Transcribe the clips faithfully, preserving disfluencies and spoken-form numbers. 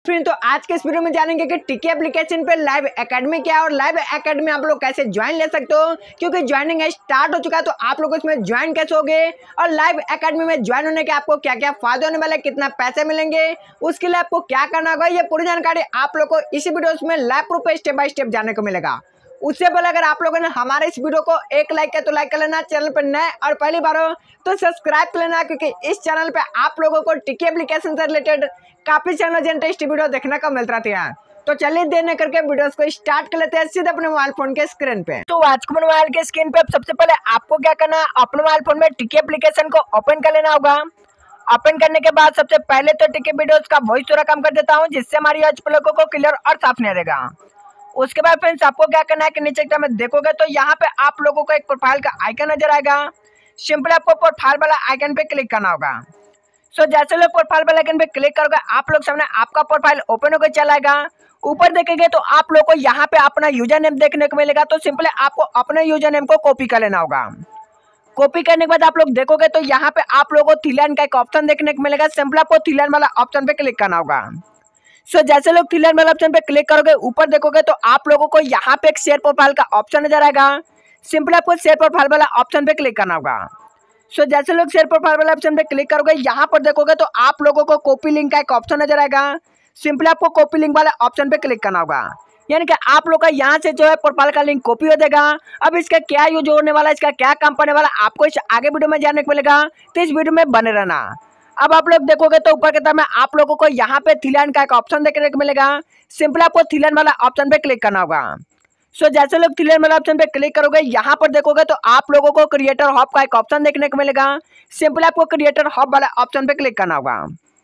Friend तो आज के इस वीडियो में जानेंगे कि टिकी एप्लीकेशन पे लाइव एकेडमी क्या है और लाइव एकेडमी आप लोग कैसे ज्वाइन ले सकते हो, क्योंकि ज्वाइनिंग स्टार्ट हो चुका है। तो आप लोग इसमें ज्वाइन कैसे होगे और लाइव एकेडमी में ज्वाइन होने के आपको क्या क्या फायदे होने वाले, कितना पैसे मिलेंगे, उसके लिए आपको क्या करना होगा, ये पूरी जानकारी आप लोग को इसी वीडियो में लाइव प्रूफ पे स्टेप बाय स्टेप जानने को मिलेगा। उससे पहले अगर आप लोगों ने हमारे इस वीडियो को एक लाइक किया तो लाइक कर लेना, चैनल पर नए और पहली बार हो तो सब्सक्राइब कर लेना, क्योंकि इस चैनल पे आप लोगों को टिकी एप्लीकेशन से रिलेटेड काफी चैनल इंटरेस्टिंग वीडियो देखने को मिलता रहती है। तो चलिए देर न करके वीडियोस को स्टार्ट कर लेते हैं सीधे अपने मोबाइल फोन के स्क्रीन पे। तो आज के मोबाइल के स्क्रीन पे सबसे पहले आपको क्या करना है, अपने मोबाइल फोन में टिकी एप्लीकेशन को ओपन कर लेना होगा। ओपन करने के बाद सबसे पहले तो टिकी वीडियोस का वॉइस थोड़ा कम कर देता हूँ, जिससे हमारी आज लोगों को क्लियर और साफ नहीं रहेगा। उसके बाद फ्रेंड्स आपको क्या करना है कि नीचे की तरफ में देखोगे तो यहाँ पे आप लोगों को एक प्रोफाइल का आइकन नजर आएगा। सिंपल आपको प्रोफाइल वाला आइकन पे क्लिक करना होगा। सो जैसे लोग प्रोफाइल वाला आइकन पे क्लिक करोगे आप लोग सामने आपका प्रोफाइल ओपन होकर चला आएगा। ऊपर देखेंगे तो आप लोग को यहाँ पे अपना यूजर नेम देखने को मिलेगा। तो सिंपली आपको अपने यूजर नेम को कॉपी कर लेना होगा। कॉपी करने के बाद आप लोग देखोगे तो यहाँ पे आप लोगों को थ्री लाइन का एक ऑप्शन देखने को मिलेगा। सिंपल आपको थ्री लाइन वाला ऑप्शन पे क्लिक करना होगा। सो so, जैसे लोग थ्री लाइन वाला ऑप्शन पे क्लिक करोगे ऊपर देखोगे तो आप लोगों को यहाँ पे एक शेयर प्रोफाइल का ऑप्शन नजर आएगा। सिंपल आपको शेयर प्रोफाइल वाला ऑप्शन पे क्लिक करना होगा। सो so, जैसे लोग शेयर प्रोफाइल वाला ऑप्शन पे क्लिक करोगे यहाँ पर देखोगे तो आप लोगों को कॉपी लिंक का एक ऑप्शन नजर आएगा। सिंपल आपको कॉपी लिंक वाला ऑप्शन पे क्लिक करना होगा, यानी कि आप लोग का यहाँ से जो है प्रोफाइल का लिंक कॉपी हो जाएगा। अब इसका क्या यूज होने वाला है, इसका क्या काम पड़ने वाला, आपको इस आगे वीडियो में जानने को मिलेगा। तो इस वीडियो में बने रहना। अब आप लोग देखोगे तो ऊपर की तरफ में आप लोगों को यहाँ पे थ्री लाइन का एक ऑप्शन देखने को मिलेगा। सिंपल आपको थ्री लाइन वाला ऑप्शन पे क्लिक करना होगा। सो so, जैसे लोग थ्री लाइन वाला ऑप्शन पे क्लिक करोगे यहाँ पर देखोगे तो आप लोगों को क्रिएटर हब का एक ऑप्शन देखने को मिलेगा। सिंपल आपको क्रिएटर हब वाला ऑप्शन पे क्लिक करना होगा।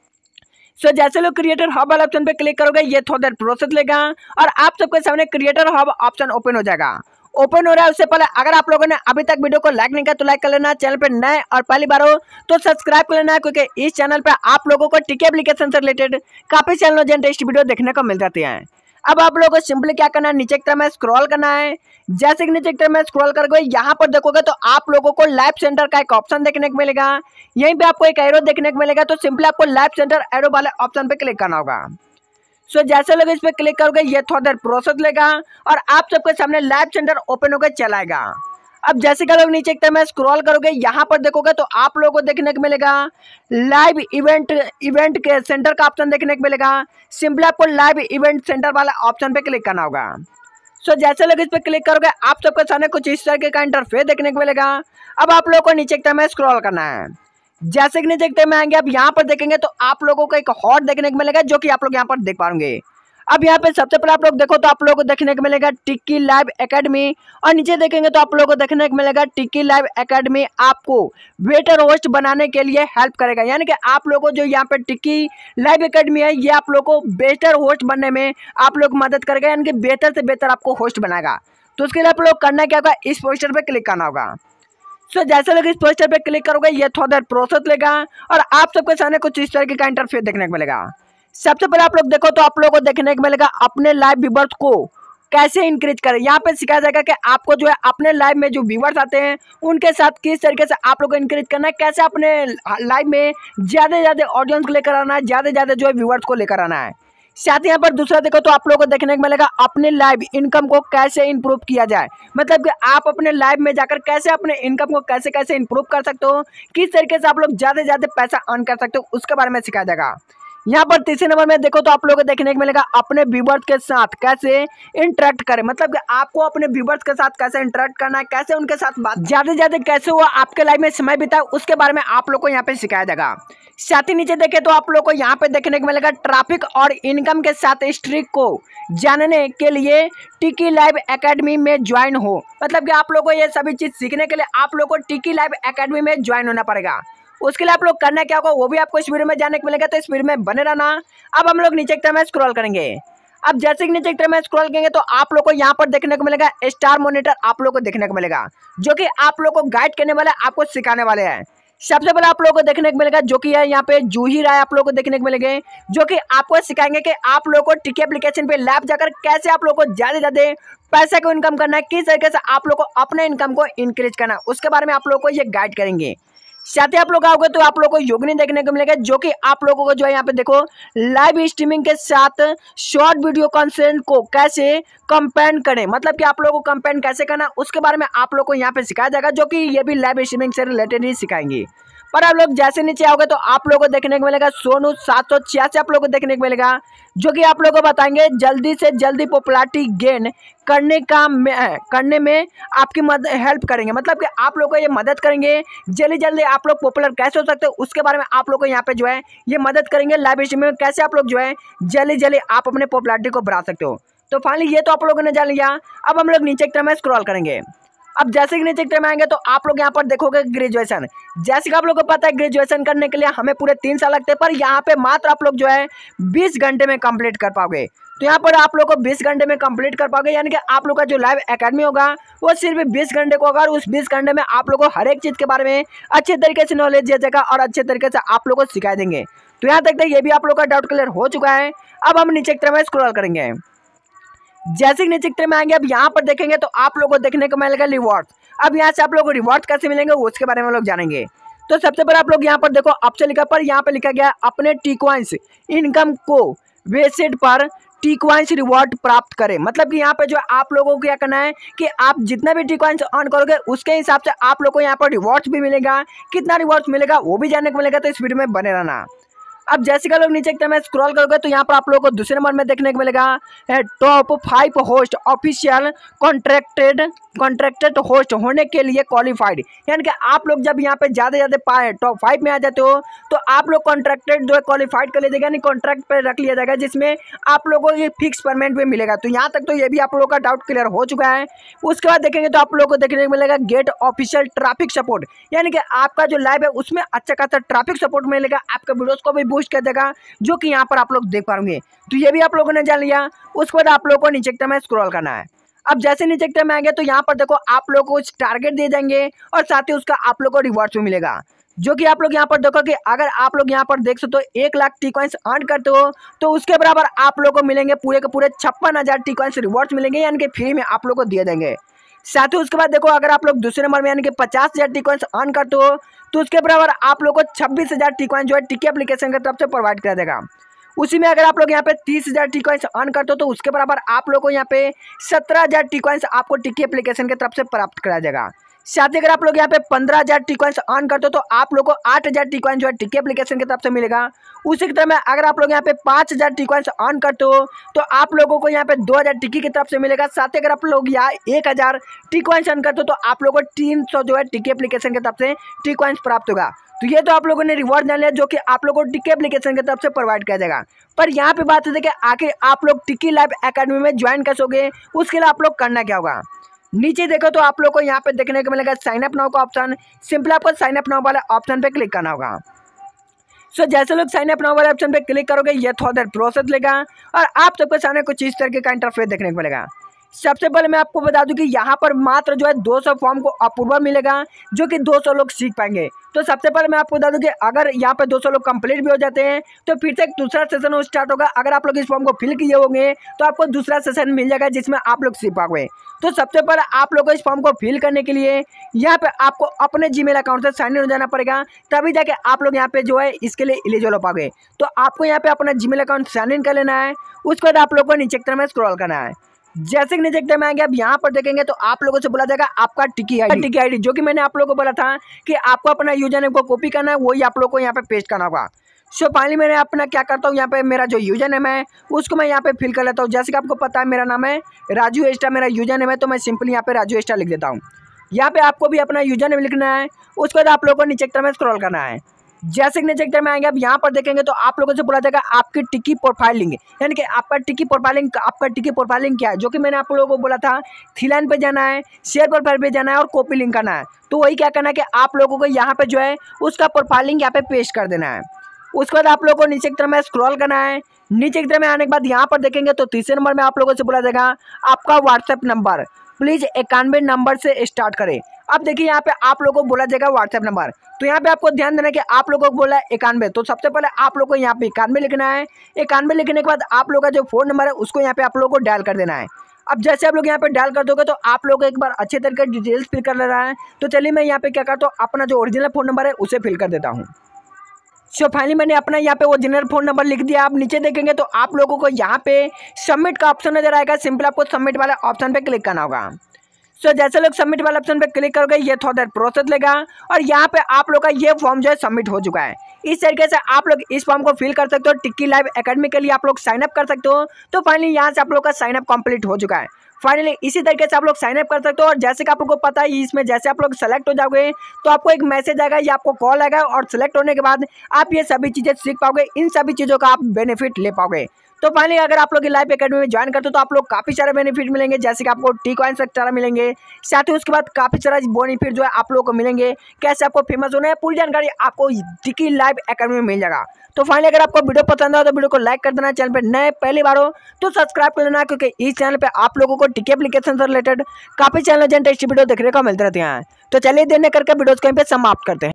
सो so, जैसे लोग क्रिएटर हब वाला ऑप्शन पे क्लिक करोगे ये थोड़ा देर प्रोसेस लेगा और आप सबके सामने क्रिएटर हब ऑप्शन ओपन हो जाएगा। ओपन हो रहा है उससे पहले अगर आप लोगों ने अभी तक वीडियो को लाइक नहीं किया तो लाइक कर लेना, चैनल पे नए और पहली बार हो तो सब्सक्राइब कर लेना, क्योंकि इस चैनल पे आप लोगों को टिकी एप्लीकेशन से रिलेटेड काफी चैनल इंटरेस्टिंग वीडियो देखने को मिल जाती है। अब आप लोगों को सिंपली क्या करना है, नीचे की तरफ में स्क्रॉल करना है। जैसे कि नीचे की तरफ में स्क्रॉल करोगे यहाँ पर देखोगे तो आप लोगों को लाइव सेंटर का एक ऑप्शन देखने को मिलेगा। यहीं पे आपको एक एरो देखने को मिलेगा। तो सिंपली आपको लाइव सेंटर एरो वाले ऑप्शन पे क्लिक करना होगा। सो so, जैसे लोग इस पे क्लिक करोगे ये थोड़ा देर प्रोसेस लेगा और आप सबके सामने लाइव सेंटर ओपन होकर चलाएगा। अब जैसे कि लोग नीचे की तरफ में स्क्रॉल करोगे यहाँ पर देखोगे तो आप लोगों को देखने को मिलेगा लाइव इवेंट इवेंट के सेंटर का ऑप्शन देखने को मिलेगा। सिंपली आपको लाइव इवेंट सेंटर वाला ऑप्शन पे क्लिक करना होगा। सो so, जैसे लोग इस पे क्लिक करोगे आप सबके सामने कुछ इस तरह का इंटरफेस देखने को मिलेगा। अब आप लोगों को नीचे की तरफ में स्क्रॉल करना है। जैसे कि नीचे की तरफ में आएंगे अब यहाँ पर देखेंगे तो आप लोगों को एक हॉट देखने को मिलेगा, जो कि आप लोग यहाँ पर देख पाएंगे। अब यहाँ पे सबसे पहले आप लोग देखो तो आप लोगों को देखने को मिलेगा टिकी लाइव एकेडमी, और नीचे देखेंगे तो आप लोगों को देखने को मिलेगा टिकी लाइव एकेडमी आपको बेटर होस्ट बनाने के लिए हेल्प करेगा। यानी कि आप लोगों को जो यहाँ पे टिकी लाइव एकेडमी है ये आप लोगों को बेटर होस्ट बनने में आप लोग मदद करेगा, यानी कि बेहतर से बेहतर आपको होस्ट बनाएगा। तो उसके लिए आप लोग करना क्या होगा, इस पोस्टर पे क्लिक करना होगा। सो so, जैसे लोग इस पोस्टर पे क्लिक करोगे ये थोड़ा देर प्रोसेस लेगा और आप सबके सामने कुछ इस तरह का इंटरफेस देखने को मिलेगा। सबसे पहले आप लोग देखो तो आप लोगों को देखने को मिलेगा अपने लाइव व्यूवर्स को कैसे इंक्रीज करें। यहाँ पे सिखाया जाएगा कि आपको जो है अपने लाइव में जो व्यूवर्स आते हैं उनके साथ किस तरीके से आप लोग को इंक्रीज करना है, कैसे अपने लाइव में ज्यादा से ज्यादा ऑडियंस को लेकर आना है, ज्यादा से ज्यादा जो है व्यूवर्स को लेकर आना है। साथ ही यहाँ पर दूसरा देखो तो आप लोगों को देखने को मिलेगा अपने लाइव इनकम को कैसे इंप्रूव किया जाए, मतलब कि आप अपने लाइव में जाकर कैसे अपने इनकम को कैसे कैसे इंप्रूव कर सकते हो, किस तरीके से आप लोग ज्यादा से ज्यादा पैसा अर्न कर सकते हो, उसके बारे में सिखाया जाएगा। यहाँ पर तीसरे नंबर में देखो तो आप लोगों को देखने को मिलेगा अपने व्यूवर्स के साथ कैसे इंटरेक्ट करें, मतलब कि आपको अपने व्यूवर्स के साथ कैसे इंटरेक्ट करना है, कैसे उनके साथ बात ज्यादा से ज्यादा कैसे वो आपके लाइफ में समय बिताए, उसके बारे में आप लोग को यहाँ पे सिखाया जाएगा। साथ ही नीचे देखे तो आप लोग को यहाँ पे देखने को मिलेगा ट्रैफिक और इनकम के साथ स्ट्रिक को जानने के लिए टिकी लाइव एकेडमी में ज्वाइन हो, मतलब कि आप लोग को ये सभी चीज सीखने के लिए आप लोग को टिकी लाइव एकेडमी में ज्वाइन होना पड़ेगा। उसके लिए आप लोग करना क्या होगा वो भी आपको इस वीडियो में जानने को मिलेगा, तो इस वीडियो में बने रहना। अब हम लोग नीचे की तरफ में स्क्रॉल करेंगे। अब जैसे कि नीचे की तरफ में स्क्रॉल करेंगे तो आप लोग को यहाँ पर देखने को मिलेगा स्टार मॉनिटर आप लोग को देखने को मिलेगा, जो कि आप लोग को गाइड करने वाले आपको सिखाने वाले हैं। सबसे पहले आप लोगों को देखने को मिलेगा जो कि है यहाँ पे जूही राय आप लोगों को देखने को मिलेंगे, जो कि आपको सिखाएंगे कि आप लोगों को टिकी एप्लीकेशन पे लाइव जाकर कैसे आप लोगों को ज्यादा ज्यादा पैसे को इनकम करना है, किस तरीके से आप लोग को अपने इनकम को इंक्रीज करना है, उसके बारे में आप लोगों को ये गाइड करेंगे। साथ ही आप लोग आओगे तो आप लोग को योगिनी देखने को मिलेगा, जो कि आप लोगों को जो है यहाँ पे देखो लाइव स्ट्रीमिंग के साथ शॉर्ट वीडियो कंटेंट को कैसे कंपेयर करें, मतलब कि आप लोगों को कंपेयर कैसे करना उसके बारे में आप लोग को यहाँ पे सिखाया जाएगा, जो कि ये भी लाइव स्ट्रीमिंग से रिलेटेड ही सिखाएंगे। पर आप लोग जैसे नीचे आओगे तो आप लोगों को देखने को मिलेगा सोनू सात सौ छियासी आप लोगों को देखने को मिलेगा, जो कि आप लोगों को बताएंगे जल्दी से जल्दी पॉपुलैरिटी गेन करने का में, करने में आपकी मदद हेल्प करेंगे, मतलब कि आप लोगों को ये मदद करेंगे जल्दी जल्दी आप लोग पॉपुलर कैसे हो सकते हो उसके बारे में आप लोग को यहाँ पे जो है ये मदद करेंगे। लाइव स्ट्रीम में कैसे आप लोग जो है जल्दी जल्दी आप अपने पॉपुलैरिटी को बढ़ा सकते हो। तो फाइनली ये तो आप लोगों ने जान लिया। अब हम लोग नीचे की तरफ में स्क्रॉल करेंगे। अब जैसे कि नीचे की तरफ में आएंगे तो आप लोग यहाँ पर देखोगे ग्रेजुएशन, जैसे कि आप लोगों को पता है ग्रेजुएशन करने के लिए हमें पूरे तीन साल लगते हैं, पर यहाँ पे मात्र आप लोग जो है बीस घंटे में कंप्लीट कर पाओगे। तो यहाँ पर आप लोग को बीस घंटे में कंप्लीट कर पाओगे, यानी कि आप लोग का जो लाइव एकेडमी होगा वो सिर्फ बीस घंटे को होगा, और उस बीस घंटे में आप लोग को हर एक चीज़ के बारे में अच्छे तरीके से नॉलेज दिया जाएगा और अच्छे तरीके से आप लोग को सिखा देंगे। तो यहाँ तक ये भी आप लोग का डाउट क्लियर हो चुका है। अब हम नीचे की तरफ में स्क्रॉल करेंगे। जैसे कि नीचे की तरफ में आएंगे अब यहाँ पर देखेंगे तो आप लोगों को देखने को मिलेगा रिवॉर्ड। अब यहाँ से आप लोग को रिवॉर्ड कैसे मिलेंगे उसके बारे में लोग जानेंगे। तो सबसे पहले आप लोग यहाँ पर देखो ऑप्शन लिखा पर यहाँ पे लिखा गया अपने टिकॉइंस इनकम को वेबसाइट पर टिकॉइंस रिवॉर्ड प्राप्त करें, मतलब कि यहाँ पे जो आप लोगों को क्या करना है कि आप जितना भी टिकॉइंस अर्न करोगे उसके हिसाब से आप लोग को यहाँ पर रिवॉर्ड्स भी मिलेगा। कितना रिवॉर्ड्स मिलेगा वो भी जानने को मिलेगा, तो इस वीडियो में बने रहना। अब जैसे कि लोग नीचे की तरफ में स्क्रॉल करोगे तो यहाँ पर आप लोगों को दूसरे नंबर में देखने को मिलेगा top five host official contracted contracted host होने के लिए क्वालिफाइड, यानी कि आप लोग जब यहाँ पे ज़्यादा ज़्यादा पाए टॉप फाइव में आ जाते हो तो आप लोग कॉन्ट्रैक्टेड जो है क्वालिफाइड कर लिया जाएगा, यानी कॉन्ट्रैक्ट पर रख लिया जाएगा जिसमें आप लोगों को ये फिक्स पेमेंट भी मिलेगा। तो यहाँ तक तो ये भी आप लोगों का डाउट क्लियर हो चुका है। उसके बाद देखेंगे तो आप लोगों को देखने को मिलेगा गेट ऑफिशियल ट्रैफिक सपोर्ट, यानी कि आपका जो लाइव है उसमें अच्छा खासा ट्रैफिक सपोर्ट मिलेगा, आपके वीडियोस को भी बूस्ट कर देगा, जो कि यहाँ पर आप लोग देख पाएंगे। तो ये भी आप लोगों ने जान लिया। उसके बाद आप लोगों को नीचे की तरफ में स्क्रॉल करना है। अब जैसे नीचे की तरफ में आएंगे तो यहाँ पर देखो आप लोगों को कुछ टारगेट दिए जाएंगे और साथ ही उसका आप लोगों को रिवॉर्ड्स भी मिलेगा, जो कि आप लोग यहाँ पर देखो कि अगर आप लोग यहाँ पर देख सकते हो एक लाख टी कॉइंस अर्न करते हो तो उसके बराबर आप लोगों को मिलेंगे पूरे के पूरे छप्पन हजार टी कॉइंस रिवॉर्ड्स मिलेंगे, यानी कि फ्री में आप लोग को दिए जाएंगे। साथ ही उसके बाद देखो अगर आप लोग दूसरे नंबर में यानी कि पचास हजार टी कॉइंस अर्न करते हो तो उसके बराबर आप लोग को छब्बीस हजार टी कॉइन जो है टिकी एप्लीकेशन की तरफ से प्रोवाइड कर देगा। उसी में अगर आप लोग यहाँ पे तीस हजार टी कॉइंस अर्न करते हो तो उसके बराबर आप लोग को यहाँ पे सत्रह हजार टी कॉइंस आपको टिकी एप्लीकेशन की तरफ से प्राप्त कराया जाएगा। साथ ही अगर आप लोग यहाँ पे पंद्रह हजार टी कॉइंस अर्न करते हो तो आप लोग को आठ हजार टी कॉइन जो है टिकी एप्लीकेशन की तरफ से मिलेगा। उसी की तरह में अगर आप लोग यहाँ पे पाँच हजार टी कॉइंस अर्न करते हो तो आप लोगों को यहाँ पे दो हजार टिकी की तरफ से मिलेगा। साथ ही अगर आप लोग यहाँ एक हजार टी कॉइंस अर्न करते हो तो आप लोगों को तीन सौ जो है टिकी एप्लीकेशन की तरफ से टी कॉइंस प्राप्त होगा। तो ये तो आप लोगों ने रिवॉर्ड जान लिया जो कि आप लोगों को टिकी एप्लीकेशन की तरफ से प्रोवाइड किया जाएगा। पर यहाँ पे बात है कि आखिर आप लोग टिकी लाइव एकेडमी में ज्वाइन कैसे होगे, उसके लिए आप लोग करना क्या होगा। नीचे देखो तो आप लोग को यहाँ पे देखने को मिलेगा साइन अप नाउ का ऑप्शन। सिंपल आपको साइन अप नाउ वाले ऑप्शन पे क्लिक करना होगा। सो so, जैसे लोग साइन अप नाउ वाले ऑप्शन पे क्लिक करोगे ये थोड़ा देर प्रोसेस लेगा और आप सबके सामने कुछ इस तरीके का इंटरफेस देखने को मिलेगा। सबसे पहले मैं आपको बता दूं कि यहाँ पर मात्र जो है दो सौ फॉर्म को अप्रूवल मिलेगा, जो कि दो सौ लोग सीख पाएंगे। तो सबसे पहले मैं आपको बता दूं कि अगर यहाँ पे दो सौ लोग कंप्लीट भी हो जाते हैं तो फिर से एक दूसरा सेशन स्टार्ट होगा। अगर आप लोग इस फॉर्म को फिल किए होंगे तो आपको दूसरा सेशन मिल जाएगा जिसमें आप लोग सीख पाओगे। तो सबसे पहले आप लोग को इस फॉर्म को फिल करने के लिए यहाँ पे आपको अपने जीमेल अकाउंट से साइन इन हो जाना पड़ेगा, तभी जाके आप लोग यहाँ पे जो है इसके लिए एलिजिबल हो पाओगे। तो आपको यहाँ पे अपना जीमेल अकाउंट साइन इन कर लेना है। उसके बाद आप लोग को नीचे की तरफ में स्क्रॉल करना है। जैसे कि नीचे की तरफ में आएंगे अब यहाँ पर देखेंगे तो आप लोगों से बोला जाएगा आपका टिकी आईडी टिकी आईडी जो कि मैंने आप लोगों को बोला था कि आपको अपना यूजर नेम को कॉपी करना है, वही आप लोग को यहाँ पे पेस्ट करना होगा। सो फाइनली मैंने अपना क्या करता हूँ यहाँ पे मेरा जो यूजर नेम है उसको मैं यहाँ पे फिल कर लेता हूँ। जैसे कि आपको पता है मेरा नाम है राजू एस्टा, मेरा यूजर नेम है तो मैं सिंपली यहाँ पे राजू एस्टा लिख देता हूँ। यहाँ पे आपको भी अपना यूजर नेम लिखना है। उसके बाद आप लोगों को नीचे की तरफ में स्क्रॉल करना है। जैसे कि नीचे की तरफ में आएंगे अब यहाँ पर देखेंगे तो आप लोगों से बोला जाएगा आपकी टिकी प्रोफाइलिंग, यानी कि आपका टिकी प्रोफाइलिंग आपका टिकी प्रोफाइलिंग क्या है, जो कि मैंने आप लोगों को बोला था थ्री लाइन पे जाना है, शेयर प्रोफाइल पे जाना है और कॉपी लिंक करना है। तो वही क्या करना है कि आप लोगों को यहाँ पे जो है उसका प्रोफाइलिंग यहाँ पे पेस्ट कर देना है। उसके बाद आप लोगों को नीचे की तरफ में स्क्रॉल करना है। नीचे की तरफ में आने के बाद यहाँ पर देखेंगे तो तीसरे नंबर में आप लोगों से बोला जाएगा आपका व्हाट्सएप नंबर प्लीज इक्यानवे नंबर से स्टार्ट करें। अब देखिए यहाँ पे आप लोगों को बोला जाएगा व्हाट्सएप नंबर, तो यहाँ पे आपको ध्यान देना कि आप लोगों को बोला है इक्यानवे, तो सबसे पहले आप लोगों को यहाँ पे इक्यानवे लिखना है। इक्यानवे लिखने के बाद आप लोगों का जो फोन नंबर है उसको यहाँ पे आप लोगों को डायल कर देना है। अब जैसे आप लोग यहाँ पे डायल कर दोगे तो आप लोग एक बार अच्छे तरीके डिटेल्स फिल कर ले रहा है। तो चलिए मैं यहाँ पे क्या करता हूँ, अपना जो ओरिजिनल फ़ोन नंबर है उसे फिल कर देता हूँ। सो फाइनली मैंने अपना यहाँ पे ओरिजिनल फ़ोन नंबर लिख दिया। आप नीचे देखेंगे तो आप लोगों को यहाँ पे सबमिट का ऑप्शन नजर आएगा। सिंपल आपको सबमिट वाले ऑप्शन पे क्लिक करना होगा। सो so, जैसे लोग सबमिट वाले ऑप्शन पे क्लिक करोगे ये थोड़ा देर प्रोसेस लेगा और यहाँ पे आप लोग का ये फॉर्म जो है सबमिट हो चुका है। इस तरीके से आप लोग इस फॉर्म को फिल कर सकते हो। टिक्की लाइव एकेडमी के लिए आप लोग साइन अप कर सकते हो। तो फाइनली यहाँ से आप लोग का साइन अप कंप्लीट हो चुका है। फाइनली इसी तरीके से आप लोग साइन अप कर सकते हो। और जैसे कि आप लोग को पता है इसमें जैसे आप लोग सेलेक्ट हो जाओगे तो आपको एक मैसेज आएगा या आपको कॉल आएगा और सेलेक्ट होने के बाद आप ये सभी चीज़ें सीख पाओगे। इन सभी चीज़ों का आप बेनिफिट ले पाओगे। तो फाइनली अगर आप लोग लाइव एकेडमी में ज्वाइन करते हो तो आप लोग काफ़ी सारे बेनिफिट मिलेंगे, जैसे कि आपको टी कॉइन्स एक्स्ट्रा मिलेंगे। साथ ही उसके बाद काफ़ी सारा बेनिफिट जो है आप लोगों को मिलेंगे। कैसे आपको फेमस होना है पूरी जानकारी आपको टिक्की लाइव एकेडमी में मिल जाएगा। तो फाइनली अगर आपको वीडियो पसंद आए तो वीडियो को लाइक कर देना। चैनल पे नए पहली बार हो तो सब्सक्राइब कर लेना, क्योंकि इस चैनल पे आप लोगों को टिक्की एप्लीकेशन से रिलेटेड काफ़ी चैनल टेस्ट वीडियो देखने को मिलते रहते हैं। तो चलिए देर न करके वीडियो को यहीं पे समाप्त करते हैं।